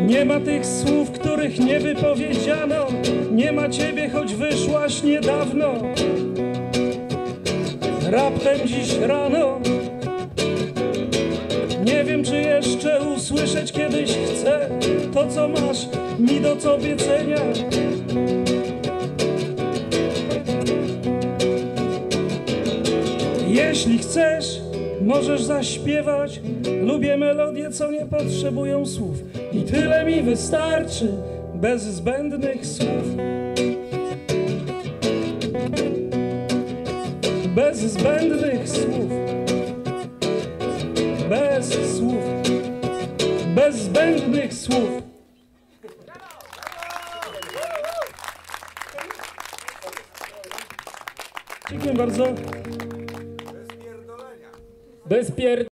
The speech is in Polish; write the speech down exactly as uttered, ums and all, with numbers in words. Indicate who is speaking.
Speaker 1: Nie ma tych słów, których nie wypowiedziano. Nie ma ciebie, choć wyszłaś niedawno. Raptem dziś rano. Nie wiem, czy jeszcze usłyszeć kiedyś chcę to, co masz mi do co obiecenia. Jeśli chcesz, możesz zaśpiewać. Lubię melodie, co nie potrzebują słów. I tyle mi wystarczy, bez zbędnych słów. Bez zbędnych słów. Bez słów. Bez zbędnych słów. Dziękuję bardzo. Bez pierdolenia. Bez pier...